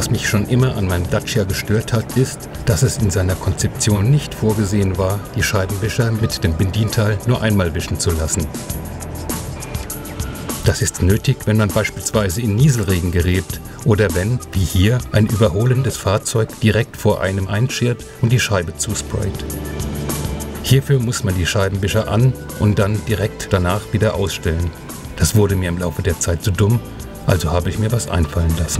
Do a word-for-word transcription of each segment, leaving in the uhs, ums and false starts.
Was mich schon immer an meinem Dacia gestört hat, ist, dass es in seiner Konzeption nicht vorgesehen war, die Scheibenwischer mit dem Bedienteil nur einmal wischen zu lassen. Das ist nötig, wenn man beispielsweise in Nieselregen gerät oder wenn, wie hier, ein überholendes Fahrzeug direkt vor einem einschert und die Scheibe zusprayt. Hierfür muss man die Scheibenwischer an und dann direkt danach wieder ausstellen. Das wurde mir im Laufe der Zeit zu dumm, also habe ich mir was einfallen lassen.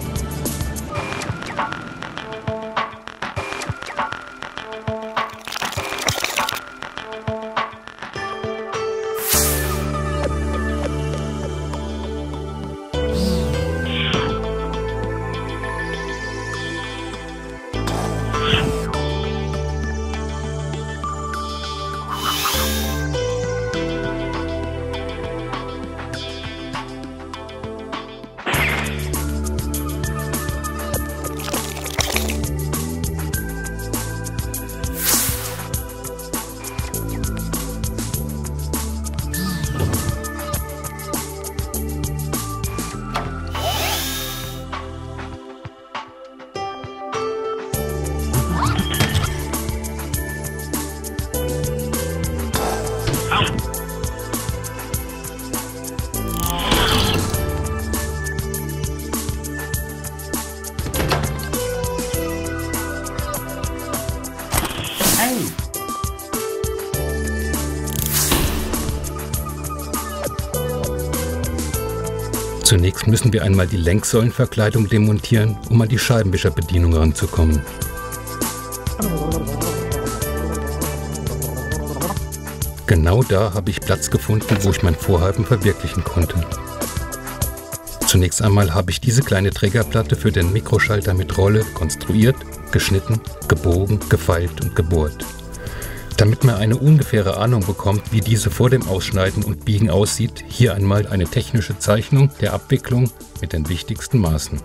Zunächst müssen wir einmal die Lenksäulenverkleidung demontieren, um an die Scheibenwischerbedienung ranzukommen. Genau da habe ich Platz gefunden, wo ich mein Vorhaben verwirklichen konnte. Zunächst einmal habe ich diese kleine Trägerplatte für den Mikroschalter mit Rolle konstruiert, geschnitten, gebogen, gefeilt und gebohrt. Damit man eine ungefähre Ahnung bekommt, wie diese vor dem Ausschneiden und Biegen aussieht, hier einmal eine technische Zeichnung der Abwicklung mit den wichtigsten Maßen.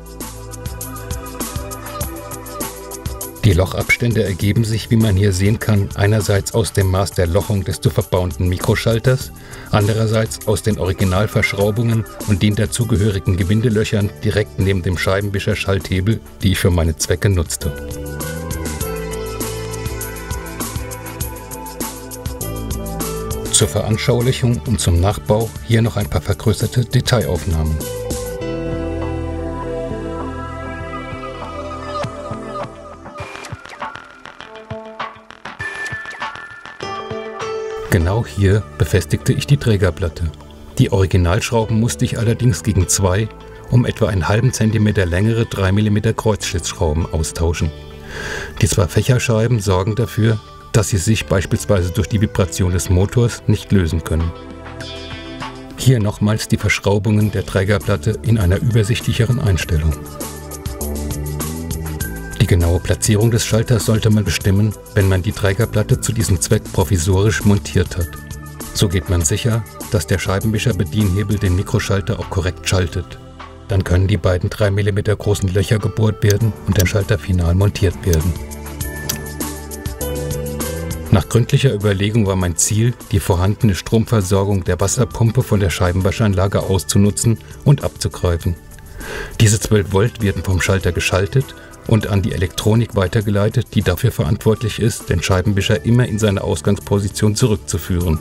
Die Lochabstände ergeben sich, wie man hier sehen kann, einerseits aus dem Maß der Lochung des zu verbauenden Mikroschalters, andererseits aus den Originalverschraubungen und den dazugehörigen Gewindelöchern direkt neben dem Scheibenwischer-Schalthebel, die ich für meine Zwecke nutzte. Zur Veranschaulichung und zum Nachbau hier noch ein paar vergrößerte Detailaufnahmen. Genau hier befestigte ich die Trägerplatte. Die Originalschrauben musste ich allerdings gegen zwei, um etwa einen halben Zentimeter längere drei Millimeter Kreuzschlitzschrauben austauschen. Die zwei Fächerscheiben sorgen dafür, dass sie sich beispielsweise durch die Vibration des Motors nicht lösen können. Hier nochmals die Verschraubungen der Trägerplatte in einer übersichtlicheren Einstellung. Die genaue Platzierung des Schalters sollte man bestimmen, wenn man die Trägerplatte zu diesem Zweck provisorisch montiert hat. So geht man sicher, dass der Scheibenwischer-Bedienhebel den Mikroschalter auch korrekt schaltet. Dann können die beiden drei Millimeter großen Löcher gebohrt werden und der Schalter final montiert werden. Nach gründlicher Überlegung war mein Ziel, die vorhandene Stromversorgung der Wasserpumpe von der Scheibenwaschanlage auszunutzen und abzugreifen. Diese zwölf Volt werden vom Schalter geschaltet und an die Elektronik weitergeleitet, die dafür verantwortlich ist, den Scheibenwischer immer in seine Ausgangsposition zurückzuführen.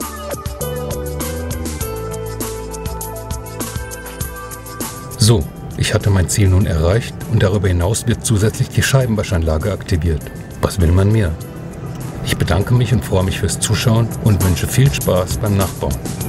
So, ich hatte mein Ziel nun erreicht und darüber hinaus wird zusätzlich die Scheibenwaschanlage aktiviert. Was will man mehr? Ich bedanke mich und freue mich fürs Zuschauen und wünsche viel Spaß beim Nachbauen.